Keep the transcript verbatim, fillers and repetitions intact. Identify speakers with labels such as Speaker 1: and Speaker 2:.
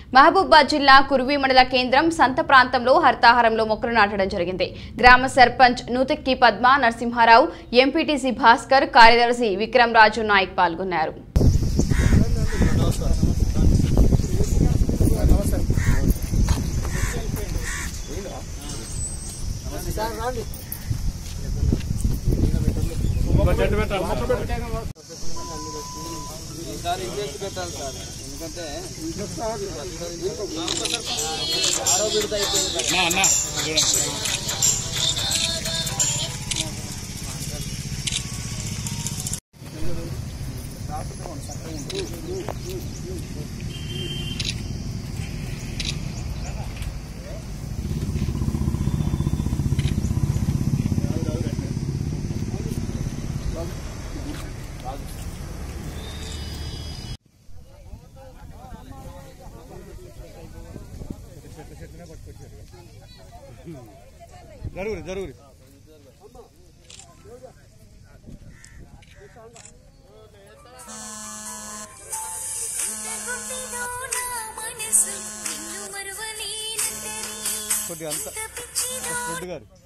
Speaker 1: మహబూబాబాద్ జిల్లా కురువి మండల కేంద్రం సంత ప్రాంతంలో హరితహారంలో మొక్కలు నాటడం జరిగింది. గ్రామ సర్పంచ్ నూతక్కి పద్మ నరసింహారావు, ఎంపీటీసీ భాస్కర్, కార్యదర్శి విక్రమ్ రాజు నాయక్ పాల్గొన్నారు.
Speaker 2: जरूर जरूर కొద్దిగా అంత